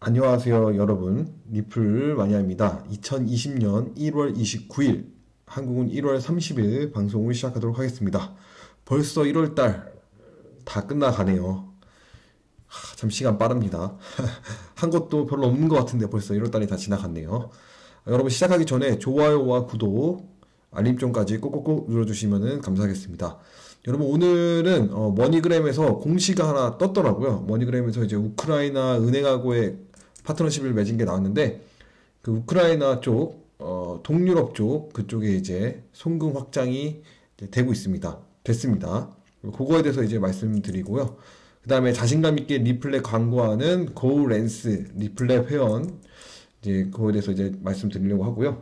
안녕하세요, 여러분. 리플 마니아입니다. 2020년 1월 29일, 한국은 1월 30일 방송을 시작하도록 하겠습니다. 벌써 1월달 다 끝나가네요. 참 시간 빠릅니다. 한 것도 별로 없는 것 같은데 벌써 1월달이 다 지나갔네요. 여러분 시작하기 전에 좋아요와 구독, 알림점까지 꼭꼭꼭 눌러주시면 감사하겠습니다. 여러분 오늘은 머니그램에서 공시가 하나 떴더라고요. 머니그램에서 이제 우크라이나 은행하고의 파트너십을 맺은 게 나왔는데 그 우크라이나 쪽, 동유럽 쪽 그쪽에 이제 송금 확장이 이제 되고 있습니다. 됐습니다. 그거에 대해서 이제 말씀드리고요. 그 다음에 자신감 있게 리플렛 광고하는 고랜스 리플렛 회원 이제 그거에 대해서 이제 말씀드리려고 하고요.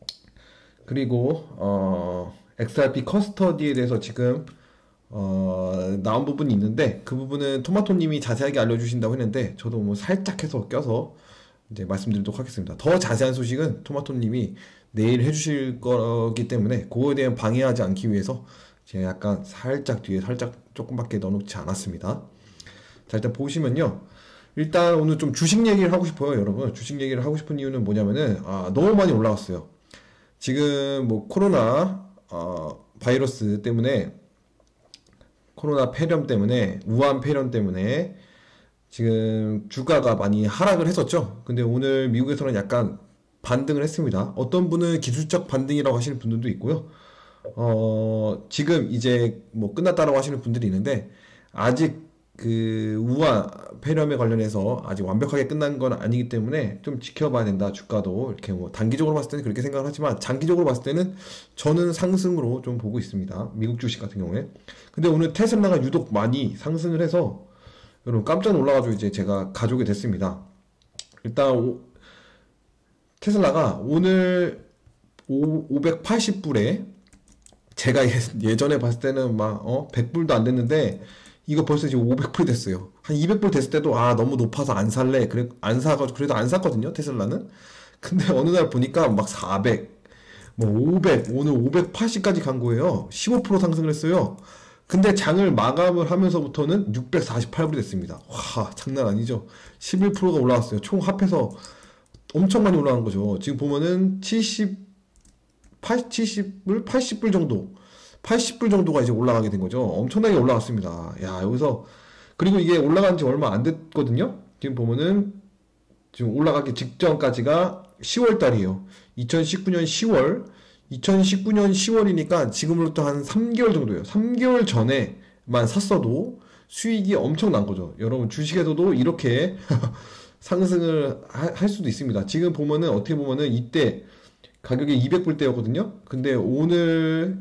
그리고 XRP 커스터디에 대해서 지금 나온 부분이 있는데 그 부분은 토마토님이 자세하게 알려주신다고 했는데 저도 뭐 살짝 해서 껴서 이제 말씀드리도록 하겠습니다. 더 자세한 소식은 토마토님이 내일 해주실 거기 때문에 그거에 대한 방해하지 않기 위해서 제가 약간 살짝 뒤에 살짝 조금밖에 넣어놓지 않았습니다. 자, 일단 보시면요. 일단 오늘 좀 주식 얘기를 하고 싶어요, 여러분. 주식 얘기를 하고 싶은 이유는 뭐냐면은 너무 많이 올라갔어요. 지금 뭐 코로나 바이러스 때문에 코로나 폐렴 때문에 우한 폐렴 때문에 지금 주가가 많이 하락을 했었죠. 근데 오늘 미국에서는 약간 반등을 했습니다. 어떤 분은 기술적 반등이라고 하시는 분들도 있고요. 지금 이제 뭐 끝났다라고 하시는 분들이 있는데 아직 그 우한 폐렴에 관련해서 아직 완벽하게 끝난 건 아니기 때문에 좀 지켜봐야 된다. 주가도 이렇게 뭐 단기적으로 봤을 때는 그렇게 생각을 하지만 장기적으로 봤을 때는 저는 상승으로 좀 보고 있습니다. 미국 주식 같은 경우에. 근데 오늘 테슬라가 유독 많이 상승을 해서 여러분 깜짝 놀라가지고 이제 제가 가져오게 됐습니다. 일단 테슬라가 오늘 580불에 제가 예전에 봤을 때는 막 100불도 안 됐는데 이거 벌써 지금 500불 됐어요. 한 200불 됐을 때도 너무 높아서 안 살래. 그래 안 사가지고 그래도 안 샀거든요, 테슬라는. 근데 어느 날 보니까 막 400, 뭐 500, 오늘 580까지 간 거예요. 15% 상승을 했어요. 근데 장을 마감을 하면서부터는 648불이 됐습니다. 와, 장난 아니죠. 11%가 올라왔어요. 총 합해서 엄청 많이 올라간 거죠. 지금 보면은 70불, 80불 정도. 80불 정도가 이제 올라가게 된 거죠. 엄청나게 올라갔습니다. 야, 여기서, 그리고 이게 올라간 지 얼마 안 됐거든요? 지금 보면은, 지금 올라가기 직전까지가 10월 달이에요. 2019년 10월, 2019년 10월이니까 지금으로부터 한 3개월 정도예요. 3개월 전에만 샀어도 수익이 엄청 난 거죠. 여러분, 주식에서도 이렇게 상승을 할 수도 있습니다. 지금 보면은, 어떻게 보면은 이때 가격이 200불대였거든요? 근데 오늘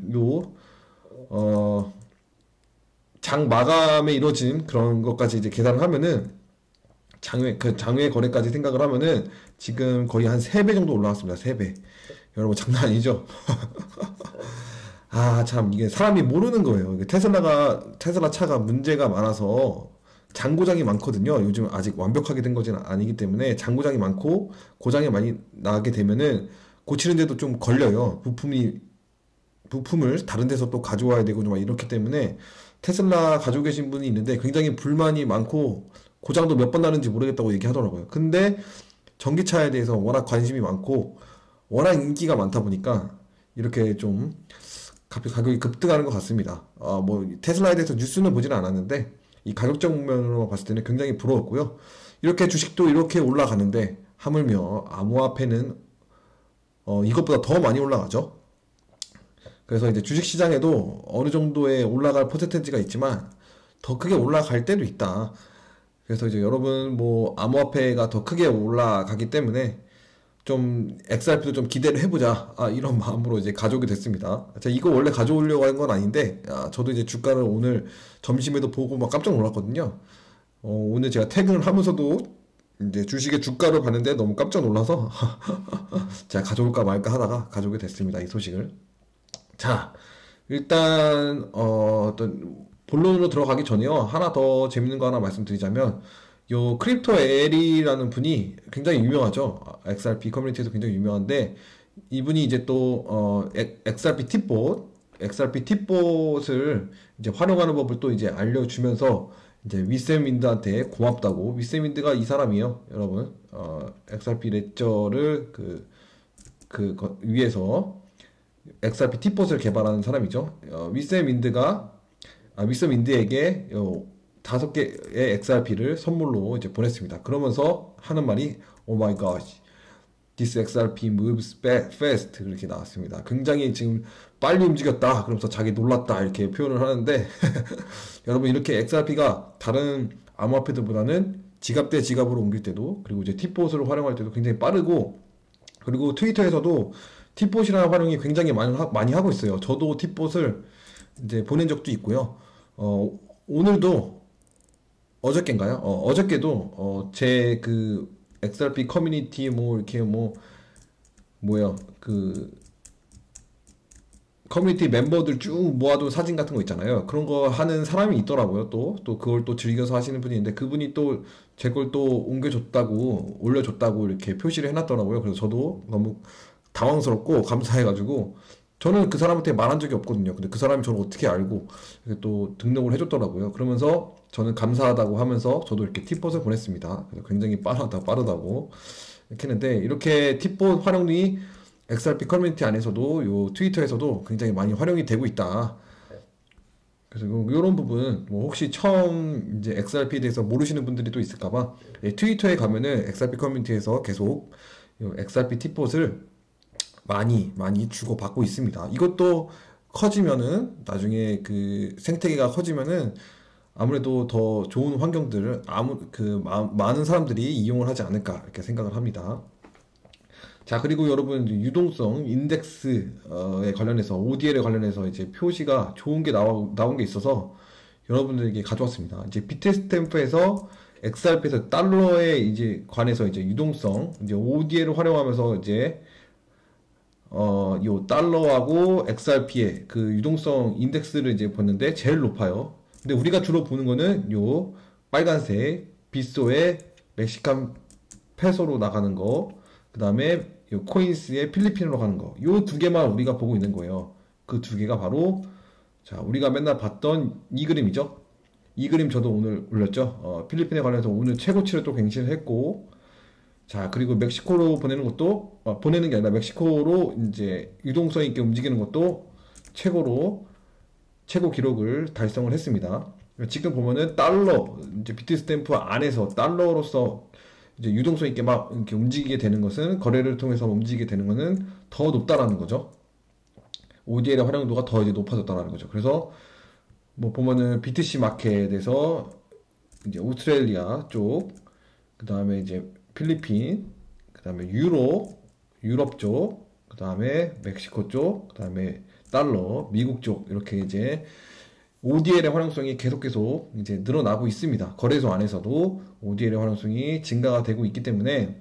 장 마감에 이루어진 그런 것까지 이제 계산을 하면은 장외 거래까지 생각을 하면은 지금 거의 한 3배 정도 올라왔습니다. 3배. 여러분 장난 아니죠? 참 이게 사람이 모르는 거예요. 테슬라 차가 문제가 많아서 장고장이 많거든요. 요즘 아직 완벽하게 된 것은 아니기 때문에 장고장이 많고 고장이 많이 나게 되면은 고치는데도 좀 걸려요. 부품을 다른 데서 또 가져와야 되고 막 이렇기 때문에 테슬라 가지고 계신 분이 있는데 굉장히 불만이 많고 고장도 몇 번 나는지 모르겠다고 얘기하더라고요. 근데 전기차에 대해서 워낙 관심이 많고 워낙 인기가 많다 보니까 이렇게 좀 갑자기 가격이 급등하는 것 같습니다. 뭐 테슬라에 대해서 뉴스는 보지는 않았는데 이 가격적 면으로 봤을 때는 굉장히 부러웠고요. 이렇게 주식도 이렇게 올라가는데 하물며 암호화폐는 이것보다 더 많이 올라가죠. 그래서 이제 주식시장에도 어느 정도의 올라갈 퍼센테이지가 있지만 더 크게 올라갈 때도 있다. 그래서 이제 여러분 뭐 암호화폐가 더 크게 올라가기 때문에 좀 XRP도 좀 기대를 해보자. 이런 마음으로 이제 가져오게 됐습니다. 제가 이거 원래 가져오려고 한 건 아닌데 저도 이제 주가를 오늘 점심에도 보고 막 깜짝 놀랐거든요. 오늘 제가 퇴근을 하면서도 이제 주식의 주가를 봤는데 너무 깜짝 놀라서 제가 가져올까 말까 하다가 가져오게 됐습니다. 이 소식을. 자, 일단 어떤 본론으로 들어가기 전에요. 하나 더 재밌는 거 하나 말씀드리자면 요 크립토 엘이라는 분이 굉장히 유명하죠. XRP 커뮤니티에서 굉장히 유명한데 이분이 이제 또 XRP 팁봇을 이제 활용하는 법을 또 이제 알려주면서 이제 윗샘윈드한테 고맙다고. 윗샘윈드가 이 사람이에요, 여러분. XRP 레저를 위에서 XRP 티폿을 개발하는 사람이죠. 윗샘윈드에게 5개의 XRP를 선물로 이제 보냈습니다. 그러면서 하는 말이 Oh my gosh, this XRP moves fast 이렇게 나왔습니다. 굉장히 지금 빨리 움직였다. 그러면서 자기 놀랐다 이렇게 표현을 하는데 여러분, 이렇게 XRP가 다른 암호화폐들보다는 지갑 대 지갑으로 옮길 때도, 그리고 이제 티폿을 활용할 때도 굉장히 빠르고, 그리고 트위터에서도 티폿이라는 활용이 굉장히 많이 하고 있어요. 저도 티폿을 이제 보낸 적도 있고요. 오늘도 어저께인가요? 어저께도 제 그 XRP 커뮤니티 이렇게 커뮤니티 멤버들 쭉 모아둔 사진 같은 거 있잖아요. 그런 거 하는 사람이 있더라고요. 또 그걸 또 즐겨서 하시는 분이 있는데, 그분이 또 제 걸 또 옮겨줬다고, 올려줬다고 이렇게 표시를 해놨더라고요. 그래서 저도 너무 당황스럽고 감사해가지고, 저는 그 사람한테 말한 적이 없거든요. 근데 그 사람이 저를 어떻게 알고 이렇게 또 등록을 해줬더라고요. 그러면서 저는 감사하다고 하면서 저도 이렇게 티폿을 보냈습니다. 그래서 굉장히 빠르다고 이렇게 했는데, 이렇게 티폿 활용이 XRP 커뮤니티 안에서도, 요 트위터에서도 굉장히 많이 활용이 되고 있다. 그래서 이런 부분, 혹시 처음 이제 XRP에 대해서 모르시는 분들이 또 있을까봐, 트위터에 가면은 XRP 커뮤니티에서 계속 요 XRP 티폿을 많이 주고받고 있습니다. 이것도 커지면은, 나중에 그 생태계가 커지면은 아무래도 더 좋은 환경들을 많은 사람들이 이용을 하지 않을까 이렇게 생각을 합니다. 자, 그리고 여러분, 유동성 인덱스에 관련해서, ODL에 관련해서 이제 표시가 좋은 게 나온 게 있어서 여러분들에게 가져왔습니다. 이제 비트스탬프에서 XRP에서 달러에 이제 관해서 이제 유동성, 이제 ODL을 활용하면서 이제 요 달러하고 XRP의 그 유동성 인덱스를 이제 봤는데 제일 높아요. 근데 우리가 주로 보는 거는 요 빨간색 비소의 멕시칸 페소로 나가는 거, 그 다음에 요 코인스의 필리핀으로 가는 거, 요 두 개만 우리가 보고 있는 거예요. 그 두 개가 바로, 자, 우리가 맨날 봤던 이 그림이죠. 이 그림 저도 오늘 올렸죠. 필리핀에 관해서 오늘 최고치를 또 갱신을 했고, 자, 그리고 멕시코로 보내는 것도, 보내는 게 아니라 멕시코로 이제 유동성 있게 움직이는 것도 최고 기록을 달성을 했습니다. 지금 보면은 달러, 이제 비트스탬프 안에서 달러로서 이제 유동성 있게 막 이렇게 움직이게 되는 것은, 거래를 통해서 움직이게 되는 것은 더 높다라는 거죠. ODL의 활용도가 더 이제 높아졌다라는 거죠. 그래서 뭐 보면은 BTC 마켓에서 이제 오스트레일리아 쪽, 그 다음에 이제 필리핀, 그 다음에 유럽 쪽, 그 다음에 멕시코 쪽, 그 다음에 달러, 미국 쪽, 이렇게 이제 ODL의 활용성이 계속 이제 늘어나고 있습니다. 거래소 안에서도 ODL의 활용성이 증가가 되고 있기 때문에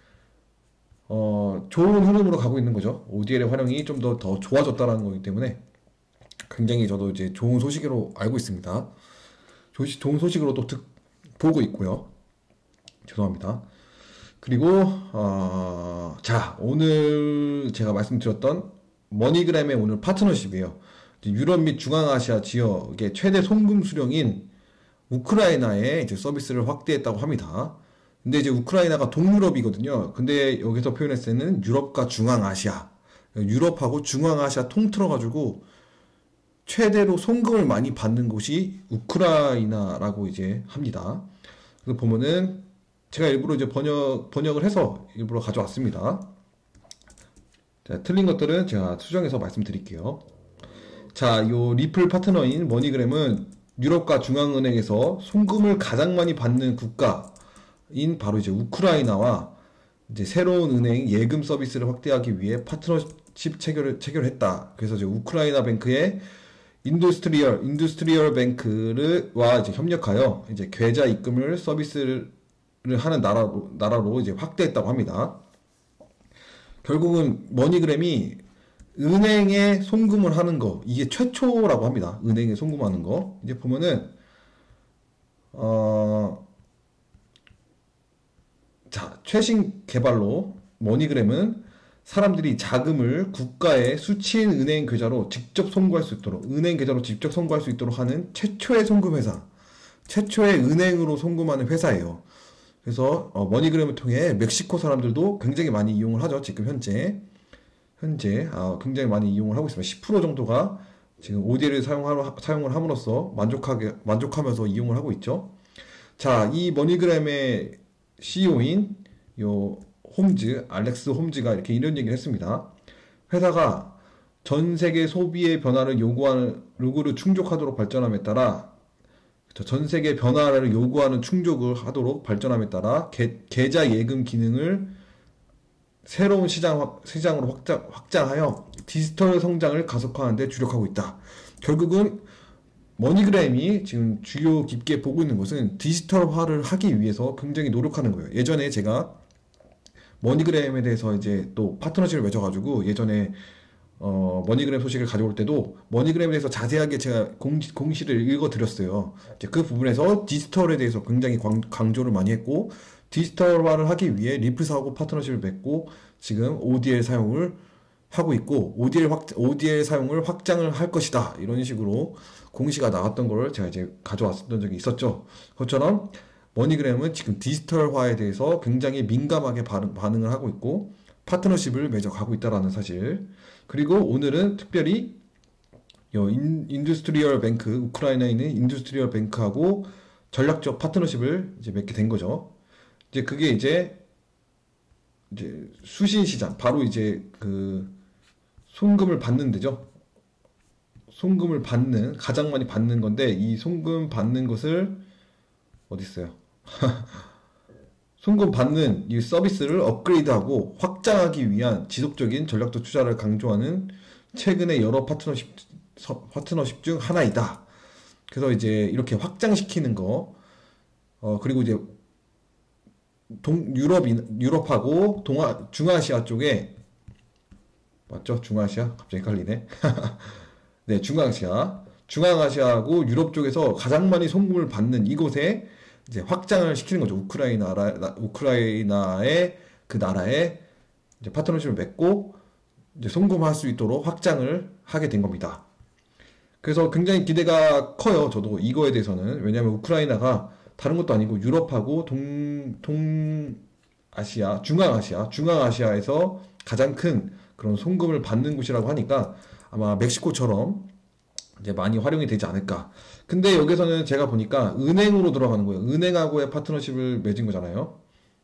좋은 흐름으로 가고 있는 거죠. ODL의 활용이 좀 더 좋아졌다는 거기 때문에 굉장히 저도 이제 좋은 소식으로 알고 있습니다. 좋은 소식으로 또 보고 있고요. 죄송합니다. 그리고 자, 오늘 제가 말씀드렸던 머니그램의 오늘 파트너십이에요. 유럽 및 중앙아시아 지역의 최대 송금 수령인 우크라이나에 이제 서비스를 확대했다고 합니다. 근데 이제 우크라이나가 동유럽이거든요. 근데 여기서 표현했을 때는 유럽과 중앙아시아, 유럽하고 중앙아시아 통틀어가지고 최대로 송금을 많이 받는 곳이 우크라이나라고 이제 합니다. 그래서 보면은 제가 일부러 이제 번역을 해서 일부러 가져왔습니다. 자, 틀린 것들은 제가 수정해서 말씀드릴게요. 자, 요 리플 파트너인 머니그램은 유럽과 중앙은행에서 송금을 가장 많이 받는 국가인 바로 이제 우크라이나와 이제 새로운 은행 예금 서비스를 확대하기 위해 파트너십 체결했다. 그래서 이제 우크라이나 뱅크의 인두스트리얼 뱅크와 이제 협력하여 이제 계좌 입금을 서비스를 하는 나라로 이제 확대했다고 합니다. 결국은 머니그램이 은행에 송금을 하는 거, 이게 최초라고 합니다. 은행에 송금하는 거. 이제 보면은 자, 최신 개발로 머니그램은 사람들이 자금을 국가의 수취인 은행 계좌로 직접 송금할 수 있도록, 은행 계좌로 직접 송금할 수 있도록 하는 최초의 송금 회사. 최초의 은행으로 송금하는 회사예요. 그래서 머니그램을 통해 멕시코 사람들도 굉장히 많이 이용을 하죠. 지금 현재 굉장히 많이 이용을 하고 있습니다. 10% 정도가 지금 ODL을 사용을 함으로써 만족하면서 이용을 하고 있죠. 자, 이 머니그램의 CEO인 요 알렉스 홈즈가 이런 얘기를 했습니다. 회사가 전 세계 소비의 변화를 요구를 충족하도록 발전함에 따라, 전 세계 변화를 요구하는 충족을 하도록 발전함에 따라 계좌 예금 기능을 새로운 시장으로 확장하여 디지털 성장을 가속화하는 데 주력하고 있다. 결국은 머니그램이 지금 주요 깊게 보고 있는 것은 디지털화를 하기 위해서 굉장히 노력하는 거예요. 예전에 제가 머니그램에 대해서 이제 또 파트너십을 맺어가지고 예전에 머니그램 소식을 가져올 때도 머니그램에 대해서 자세하게 제가 공시를 읽어드렸어요. 이제 그 부분에서 디지털에 대해서 굉장히 강조를 많이 했고, 디지털화를 하기 위해 리플사하고 파트너십을 맺고 지금 ODL 사용을 하고 있고, ODL 사용을 확장을 할 것이다, 이런 식으로 공시가 나왔던 걸 제가 이제 가져왔던 적이 있었죠. 그것처럼 머니그램은 지금 디지털화에 대해서 굉장히 민감하게 반응을 하고 있고 파트너십을 맺어가고 있다는 사실. 그리고 오늘은 특별히 인두스트리얼 뱅크, 우크라이나에 있는 인두스트리얼 뱅크하고 전략적 파트너십을 이제 맺게 된 거죠. 이제 그게 이제 수신 시장, 바로 이제 그 송금을 받는 데죠. 송금을 가장 많이 받는 건데, 이 송금 받는 것을 어디 있어요? 송금 받는 이 서비스를 업그레이드하고 확장하기 위한 지속적인 전략적 투자를 강조하는 최근의 여러 파트너십 중 하나이다. 그래서 이제 이렇게 확장시키는 거, 그리고 이제 유럽하고 중아시아 쪽에, 맞죠? 중아시아? 갑자기 헷갈리네. 네, 중앙아시아하고 유럽 쪽에서 가장 많이 송금을 받는 이곳에 이제 확장을 시키는 거죠. 우크라이나의 그 나라에 이제 파트너십을 맺고 이제 송금할 수 있도록 확장을 하게 된 겁니다. 그래서 굉장히 기대가 커요. 저도 이거에 대해서는. 왜냐하면 우크라이나가 다른 것도 아니고 유럽하고 중앙아시아에서 가장 큰 그런 송금을 받는 곳이라고 하니까 아마 멕시코처럼 이제 많이 활용이 되지 않을까. 근데 여기서는 제가 보니까 은행으로 들어가는 거예요. 은행하고의 파트너십을 맺은 거잖아요.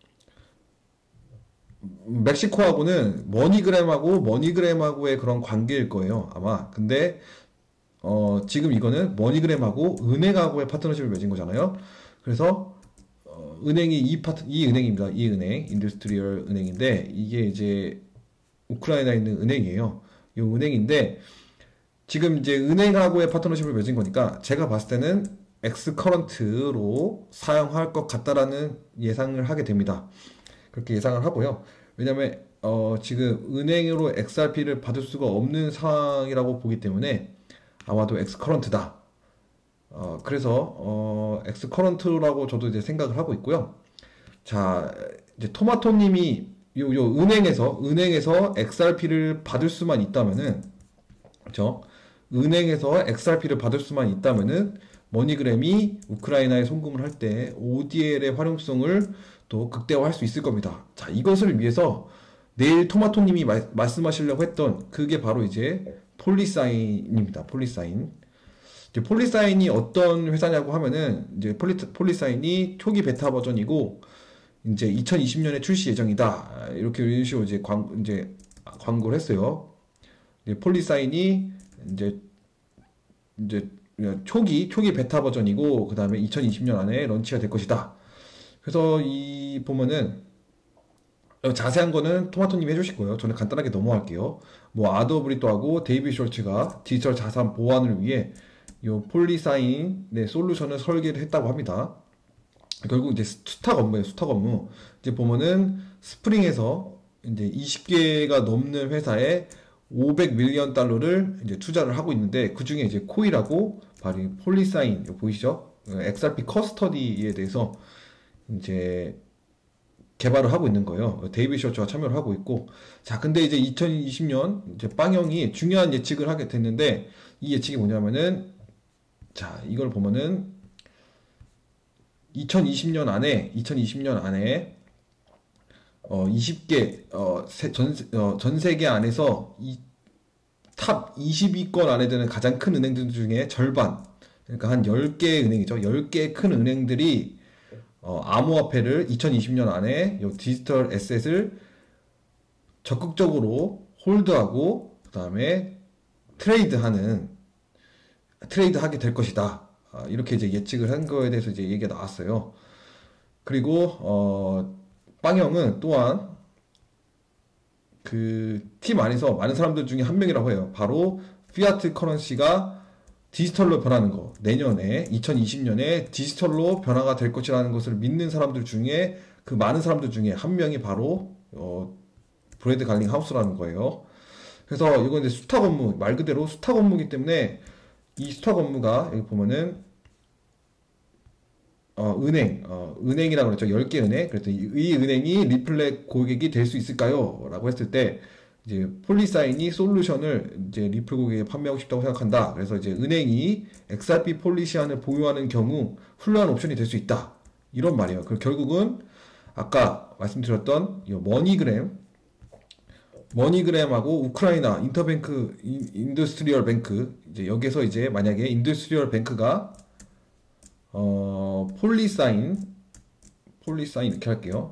멕시코하고는 머니그램하고의 그런 관계일 거예요, 아마. 근데 지금 이거는 머니그램하고 은행하고의 파트너십을 맺은 거잖아요. 그래서 은행이 이 은행입니다. 이 은행, 인더스트리얼 은행인데, 이게 이제 우크라이나에 있는 은행이에요. 이 은행인데 지금 이제 은행하고의 파트너십을 맺은 거니까 제가 봤을 때는 엑스커런트로 사용할 것 같다라는 예상을 하게 됩니다. 그렇게 예상을 하고요. 왜냐면 지금 은행으로 XRP를 받을 수가 없는 상황이라고 보기 때문에 아마도 엑스커런트다. 그래서 엑스커런트라고 저도 이제 생각을 하고 있고요. 자, 이제 토마토님이 요 은행에서 XRP를 받을 수만 있다면은, 그렇죠? 은행에서 XRP를 받을 수만 있다면은 머니그램이 우크라이나에 송금을 할 때 ODL의 활용성을 또 극대화할 수 있을 겁니다. 자, 이것을 위해서 내일 토마토님이 말씀하시려고 했던 그게 바로 이제 폴리사인입니다. 폴리사인. 이제 폴리사인이 어떤 회사냐고 하면은 이제 폴리사인이 초기 베타 버전이고 이제 2020년에 출시 예정이다. 이런 식으로 이제 광고를 했어요. 이제 폴리사인이 이제 초기 베타 버전이고 그 다음에 2020년 안에 런치가 될 것이다. 그래서 이 보면은 자세한 거는 토마토님이 해주실 거예요. 저는 간단하게 넘어갈게요. 뭐 아더 브리또하고 데이비 숄츠가 디지털 자산 보안을 위해 요 폴리사인의 솔루션을 설계를 했다고 합니다. 결국 이제 수탁 업무예요. 수탁 업무. 이제 보면은 스프링에서 이제 20개가 넘는 회사에 500 밀리언 달러를 이제 투자를 하고 있는데, 그 중에 이제 코일하고 바로 폴리사인 보이시죠? XRP 커스터디에 대해서 이제 개발을 하고 있는 거예요. 데이비 셔츠가 참여를 하고 있고. 자, 근데 이제 2020년 이제 빵형이 중요한 예측을 하게 됐는데, 이 예측이 뭐냐면은, 자, 이걸 보면은 2020년 안에 20개 전 세계 안에서 탑 20위권 안에 드는 가장 큰 은행들 중에 절반, 그러니까 한 10개 은행이죠. 10개 큰 은행들이 암호화폐를 2020년 안에 요 디지털 에셋을 적극적으로 홀드하고 그다음에 트레이드하게 될 것이다. 이렇게 이제 예측을 한 거에 대해서 이제 얘기가 나왔어요. 그리고 빵형은 또한 그 팀 안에서 많은 사람들 중에 한 명이라고 해요. 바로 피아트 커런시가 디지털로 변하는 거, 내년에 2020년에 디지털로 변화가 될 것이라는 것을 믿는 사람들 중에, 그 많은 사람들 중에 한 명이 바로 브래드 갈링 하우스라는 거예요. 그래서 이건 이제 수탁 업무, 말 그대로 수탁 업무이기 때문에 이 수탁 업무가 여기 보면은 은행이라고 그랬죠. 10개 은행. 그래서 이 은행이 리플렛 고객이 될 수 있을까요? 라고 했을 때, 이제 폴리사인이 솔루션을 이제 리플 고객에 판매하고 싶다고 생각한다. 그래서 이제 은행이 XRP 폴리시안을 보유하는 경우 훌륭한 옵션이 될 수 있다. 이런 말이에요. 그리고 결국은 아까 말씀드렸던 이 머니그램하고 우크라이나 인더스트리얼 뱅크, 이제 여기서 이제 만약에 인더스트리얼 뱅크가 폴리사인 이렇게 할게요.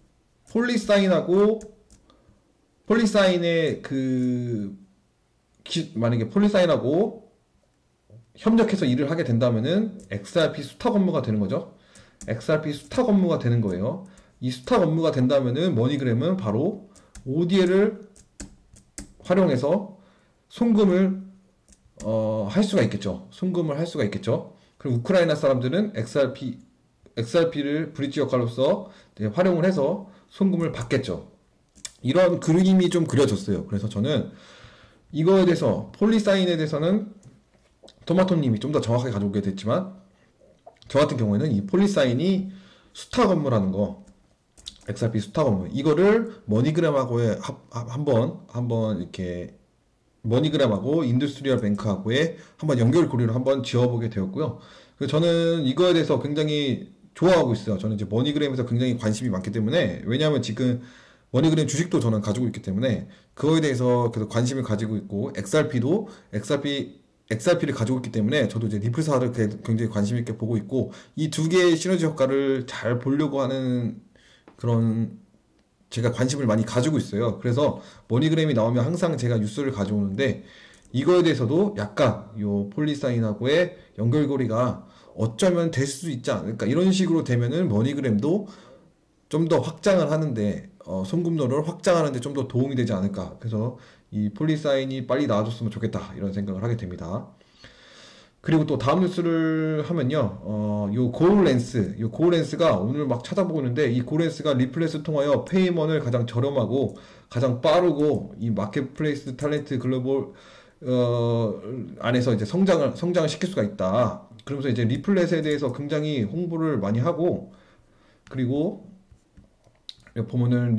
폴리사인의 만약에 폴리사인하고 협력해서 일을 하게 된다면은 XRP 수탁 업무가 되는 거죠. XRP 수탁 업무가 되는 거예요. 이 수탁 업무가 된다면은 머니그램은 바로 ODL을 활용해서 송금을 할 수가 있겠죠. 그리고 우크라이나 사람들은 XRP를 브릿지 역할로서 활용을 해서 송금을 받겠죠. 이런 그림이 좀 그려졌어요. 그래서 저는 이거에 대해서, 폴리사인에 대해서는 토마토님이 좀 더 정확하게 가져오게 됐지만, 저 같은 경우에는 이 폴리사인이 수탁 업무라는 거, XRP 수탁 업무, 이거를 머니그램하고 한번 이렇게 머니그램하고 인더스트리얼 뱅크하고의 한번 연결고리를 한번 지어보게 되었고요. 그래서 저는 이거에 대해서 굉장히 좋아하고 있어요. 저는 이제 머니그램에서 굉장히 관심이 많기 때문에, 왜냐하면 지금 머니그램 주식도 저는 가지고 있기 때문에 그거에 대해서 계속 관심을 가지고 있고, XRP를 가지고 있기 때문에 저도 이제 리플사를 굉장히 관심 있게 보고 있고, 이 두 개의 시너지 효과를 잘 보려고 하는 그런 제가 관심을 많이 가지고 있어요. 그래서 머니그램이 나오면 항상 제가 뉴스를 가져오는데, 이거에 대해서도 약간 요 폴리사인하고의 연결고리가 어쩌면 될 수 있지 않을까, 이런 식으로 되면은 머니그램도 좀 더 확장을 하는데, 송금로를 확장하는데 좀 더 도움이 되지 않을까. 그래서 이 폴리사인이 빨리 나와줬으면 좋겠다, 이런 생각을 하게 됩니다. 그리고 또 다음 뉴스를 하면요, 요 고울랜스가 오늘 막 찾아보고 있는데, 이 고울랜스가 리플렛을 통하여 페이먼을 가장 저렴하고 가장 빠르고 이 마켓플레이스 탤런트 글로벌 안에서 이제 성장을 시킬 수가 있다. 그러면서 이제 리플렛에 대해서 굉장히 홍보를 많이 하고, 그리고 보면은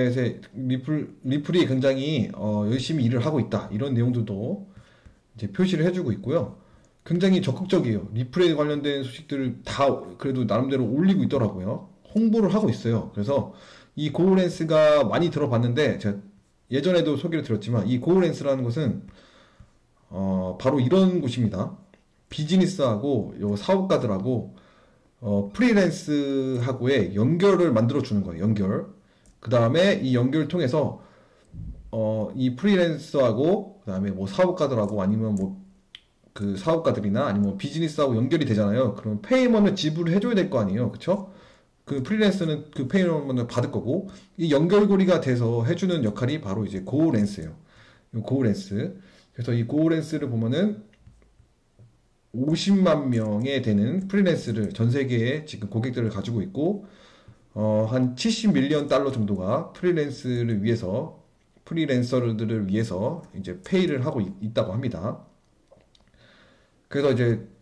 리플이 굉장히 열심히 일을 하고 있다, 이런 내용들도 이제 표시를 해주고 있고요. 굉장히 적극적이에요. 리플에 관련된 소식들을 다 그래도 나름대로 올리고 있더라고요. 홍보를 하고 있어요. 그래서 이 고울랜스가 많이 들어봤는데, 제가 예전에도 소개를 드렸지만, 이 고울랜스라는 것은 바로 이런 곳입니다. 비즈니스하고 요 사업가들하고 프리랜스하고의 연결을 만들어 주는 거예요. 그 다음에 이 연결을 통해서 이 프리랜서하고 그다음에 뭐 사업가들하고, 아니면 뭐 그 사업가들이나 아니면 뭐 비즈니스하고 연결이 되잖아요. 그럼 페이먼을 지불을 해줘야 될 거 아니에요. 그쵸? 그 프리랜서는 그 페이먼을 받을 거고, 이 연결고리가 돼서 해주는 역할이 바로 이제 고울랜스예요. 고울랜스. 그래서 이 고울랜스를 보면은 50만 명에 되는 프리랜스를 전 세계에 지금 고객들을 가지고 있고, 한 70밀리언 달러 정도가 프리랜서들을 위해서 이제 페이를 하고 있다고 합니다. 그래서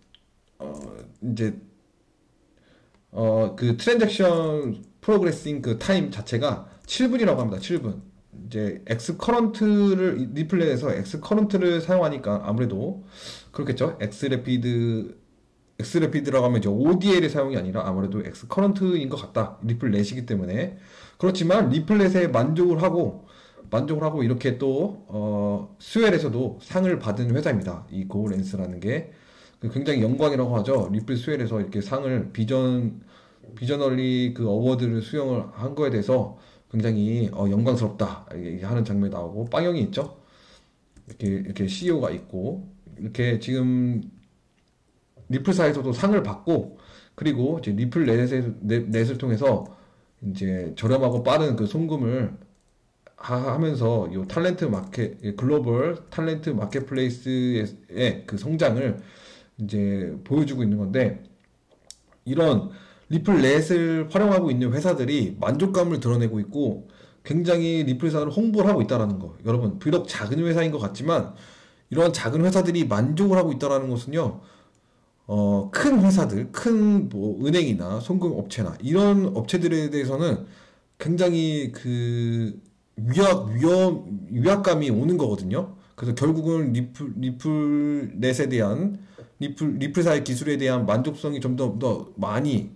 그 트랜잭션 프로그레싱 그 타임 자체가 7분이라고 합니다. 7분. 이제 리플렛에서 엑스커런트를 사용하니까 아무래도 그렇겠죠. 엑스래피드 엑스래피드라고 하면 이제 ODL의 사용이 아니라 아무래도 엑스커런트인 것 같다. 리플렛이기 때문에. 그렇지만 리플렛에 만족을 하고 이렇게 또 스웰에서도 상을 받은 회사입니다. 이 고렌스라는 게 굉장히 영광이라고 하죠. 리플 스웰에서 이렇게 상을 비저널리 그 어워드를 수령을 한 거에 대해서 굉장히 영광스럽다 이렇게 하는 장면이 나오고 빵형이 있죠. 이렇게 CEO가 있고 이렇게 지금 리플사에서도 상을 받고 그리고 이제 리플넷을 통해서 이제 저렴하고 빠른 그 송금을 하면서 요 탤런트 마켓 글로벌 탤런트 마켓플레이스의 그 성장을 이제 보여주고 있는 건데 이런 리플렛을 활용하고 있는 회사들이 만족감을 드러내고 있고 굉장히 리플사를 홍보를 하고 있다는 거. 여러분 비록 작은 회사인 것 같지만 이러한 작은 회사들이 만족을 하고 있다는 것은요. 큰 회사들, 큰 뭐 은행이나 송금 업체나 이런 업체들에 대해서는 굉장히 그 위압감이 오는 거거든요. 그래서 결국은 리플넷에 대한 리플사의 기술에 대한 만족성이 좀 더 많이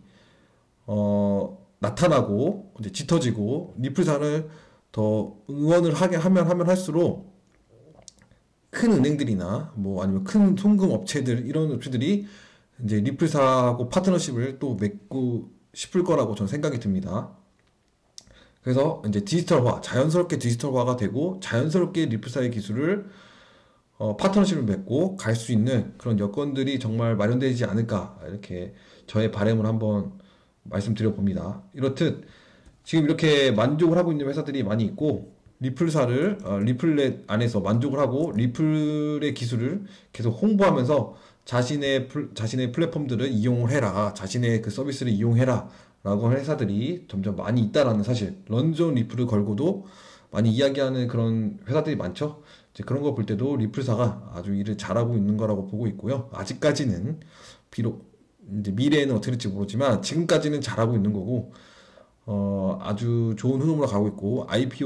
나타나고 이제 짙어지고 리플사를 더 응원을 하게 하면 할수록 큰 은행들이나 뭐 아니면 큰 송금 업체들 이런 업체들이 이제 리플사하고 파트너십을 또 맺고 싶을 거라고 저는 생각이 듭니다. 그래서 이제 자연스럽게 디지털화가 되고 자연스럽게 리플사의 기술을 파트너십을 맺고 갈 수 있는 그런 여건들이 정말 마련되지 않을까 이렇게 저의 바람을 한번 말씀드려 봅니다. 이렇듯 지금 이렇게 만족을 하고 있는 회사들이 많이 있고 리플렛 안에서 만족을 하고 리플의 기술을 계속 홍보하면서 자신의 플랫폼들을 이용을 해라, 자신의 그 서비스를 이용해라 라고 하는 회사들이 점점 많이 있다라는 사실. 런존 리플을 걸고도 많이 이야기하는 그런 회사들이 많죠. 이제 그런 거 볼 때도 리플사가 아주 일을 잘하고 있는 거라고 보고 있고요. 아직까지는 비록 이제 미래에는 어떻게 될지 모르지만 지금까지는 잘하고 있는 거고 아주 좋은 흐름으로 가고 있고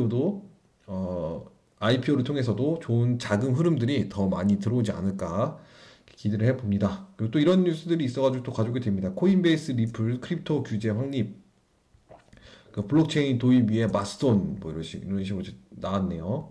IPO를 통해서도 좋은 자금 흐름들이 더 많이 들어오지 않을까 기대를 해봅니다. 그리고 또 이런 뉴스들이 있어가지고 또 가져오게 됩니다. 코인베이스 리플 크립토 규제 확립, 그 블록체인 도입 위에 마스톤 뭐 이런 식으로 나왔네요.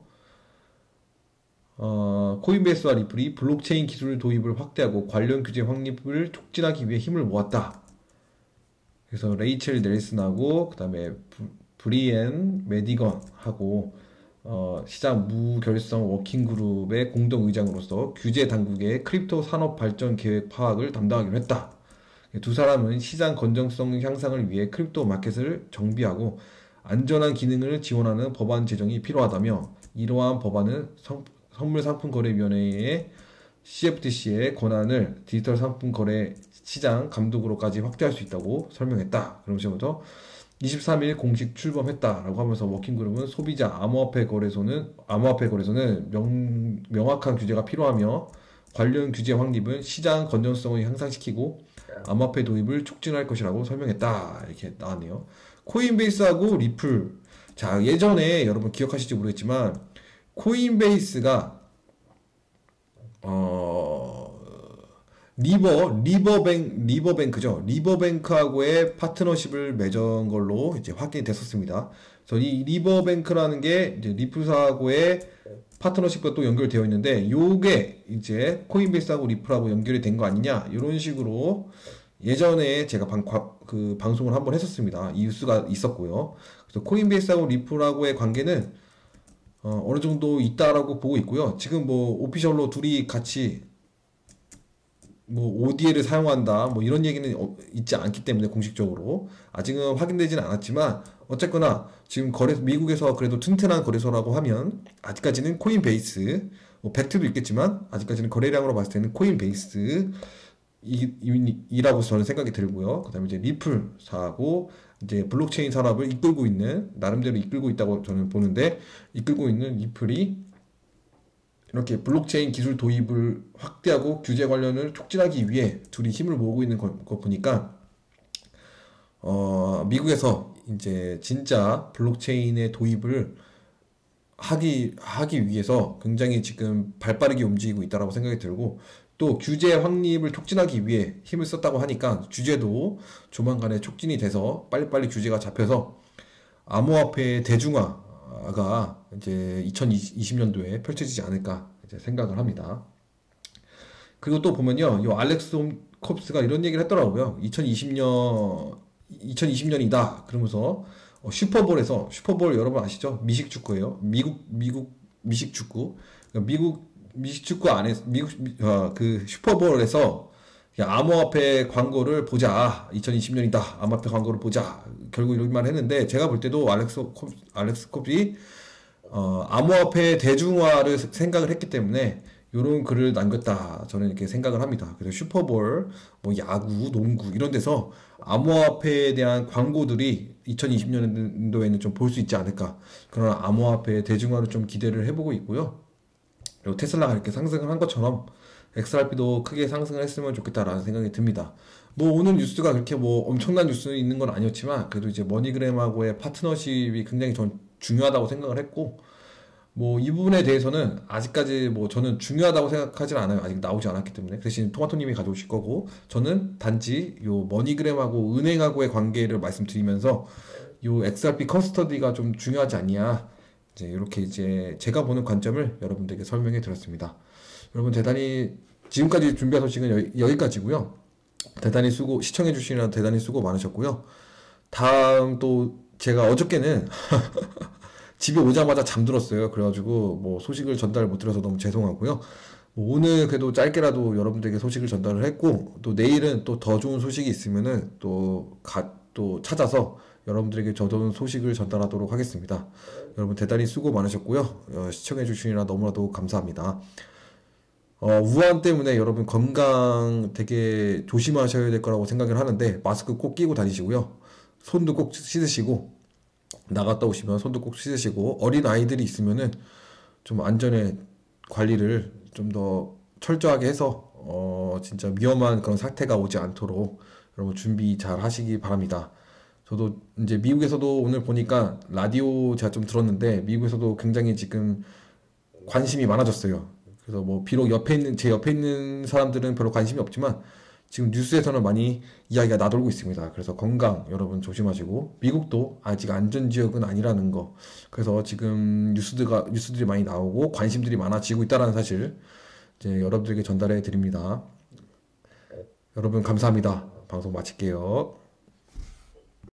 코인베이스와 리플이 블록체인 기술 도입을 확대하고 관련 규제 확립을 촉진하기 위해 힘을 모았다. 그래서 레이첼 넬슨하고 그 다음에 브리엔 메디건하고 시장 무결성 워킹그룹의 공동의장으로서 규제 당국의 크립토 산업 발전 계획 파악을 담당하기로 했다. 두 사람은 시장 건전성 향상을 위해 크립토 마켓을 정비하고 안전한 기능을 지원하는 법안 제정이 필요하다며 이러한 법안은 선물상품거래위원회의 CFTC의 권한을 디지털 상품 거래 시장 감독으로까지 확대할 수 있다고 설명했다. 그러면서 23일 공식 출범했다라고 하면서 워킹그룹은 소비자 암호화폐 거래소는 명확한 규제가 필요하며 관련 규제 확립은 시장 건전성을 향상시키고 암호화폐 도입을 촉진할 것이라고 설명했다. 이렇게 나왔네요. 코인베이스하고 리플. 자, 예전에 여러분 기억하실지 모르겠지만 코인베이스가 리버뱅크죠. 리버뱅크하고의 파트너십을 맺은 걸로 이제 확인이 됐었습니다. 그래서 이 리버뱅크라는 게 이제 리플사하고의 파트너십과 또 연결되어 있는데, 요게 이제 코인베이스하고 리플하고 연결이 된 거 아니냐, 이런 식으로 예전에 제가 방송을 한번 했었습니다. 이 뉴스가 있었고요. 그래서 코인베이스하고 리플하고의 관계는 어느 정도 있다라고 보고 있고요. 지금 뭐 오피셜로 둘이 같이 뭐 ODL을 사용한다 뭐 이런 얘기는 있지 않기 때문에 공식적으로 아직은 확인되지는 않았지만 어쨌거나 지금 미국에서 그래도 튼튼한 거래소라고 하면 아직까지는 코인베이스, 뭐 팩트도 있겠지만 아직까지는 거래량으로 봤을 때는 코인베이스 이라고 저는 생각이 들고요. 그 다음에 이제 리플사하고 이제 블록체인 산업을 이끌고 있는, 나름대로 이끌고 있다고 저는 보는데, 이끌고 있는 리플이 이렇게 블록체인 기술 도입을 확대하고 규제 관련을 촉진하기 위해 둘이 힘을 모으고 있는 거 보니까 미국에서 이제 진짜 블록체인의 도입을 하기 위해서 굉장히 지금 발빠르게 움직이고 있다라고 생각이 들고, 또 규제 확립을 촉진하기 위해 힘을 썼다고 하니까 규제도 조만간에 촉진이 돼서 빨리빨리 규제가 잡혀서 암호화폐의 대중화가 이제 2020년도에 펼쳐지지 않을까 이제 생각을 합니다. 그리고 또 보면요, 이 알렉스 홈콥스가 이런 얘기를 했더라고요. 2020년이다. 그러면서 슈퍼볼 여러분 아시죠? 미식 축구예요. 미국 미식 축구. 그러니까 미식 축구 안에 그 슈퍼볼에서 암호화폐 광고를 보자. 2020년이다. 암호화폐 광고를 보자. 결국 이런 말 했는데 제가 볼 때도 알렉스 콥이 암호화폐 대중화를 생각을 했기 때문에 이런 글을 남겼다. 저는 이렇게 생각을 합니다. 그래서 슈퍼볼, 뭐 야구, 농구 이런 데서 암호화폐에 대한 광고들이 2020년도에는 좀 볼 수 있지 않을까. 그런 암호화폐 대중화를 좀 기대를 해보고 있고요. 그리고 테슬라가 이렇게 상승을 한 것처럼 XRP도 크게 상승을 했으면 좋겠다라는 생각이 듭니다. 뭐 오늘 뉴스가 그렇게 뭐 엄청난 뉴스 있는 건 아니었지만 그래도 이제 머니그램하고의 파트너십이 굉장히 전 중요하다고 생각을 했고 뭐 이 부분에 대해서는 아직까지 뭐 저는 중요하다고 생각하진 않아요. 아직 나오지 않았기 때문에. 그 대신 토마토님이 가져오실 거고 저는 단지 요 머니그램하고 은행하고의 관계를 말씀드리면서 요 XRP 커스터디가 좀 중요하지 않냐. 이제 이렇게 이제 제가 보는 관점을 여러분들에게 설명해 드렸습니다. 여러분 대단히 지금까지 준비한 소식은 여기까지고요. 대단히 시청해 주시느라 대단히 수고 많으셨고요. 다음 또 제가 어저께는 집에 오자마자 잠들었어요. 그래가지고 뭐 소식을 전달 못 드려서 너무 죄송하고요. 뭐 오늘 그래도 짧게라도 여러분들에게 소식을 전달을 했고 또 내일은 또 더 좋은 소식이 있으면은 또 찾아서 여러분들에게 더 좋은 소식을 전달하도록 하겠습니다. 여러분 대단히 수고 많으셨고요. 시청해 주시느라 너무나도 감사합니다. 우한 때문에 여러분 건강 되게 조심하셔야 될 거라고 생각을 하는데 마스크 꼭 끼고 다니시고요. 손도 꼭 씻으시고 나갔다 오시면 손도 꼭 씻으시고 어린 아이들이 있으면은 좀 안전에 관리를 좀 더 철저하게 해서 진짜 위험한 그런 사태가 오지 않도록 여러분 준비 잘 하시기 바랍니다. 저도 이제 미국에서도 오늘 보니까 라디오 제가 좀 들었는데 미국에서도 굉장히 지금 관심이 많아졌어요. 그래서 뭐 비록 제 옆에 있는 사람들은 별로 관심이 없지만 지금 뉴스에서는 많이 이야기가 나돌고 있습니다. 그래서 건강 여러분 조심하시고 미국도 아직 안전지역은 아니라는 거. 그래서 지금 뉴스들이 많이 나오고 관심들이 많아지고 있다는 사실 이제 여러분들에게 전달해 드립니다. 여러분 감사합니다. 방송 마칠게요.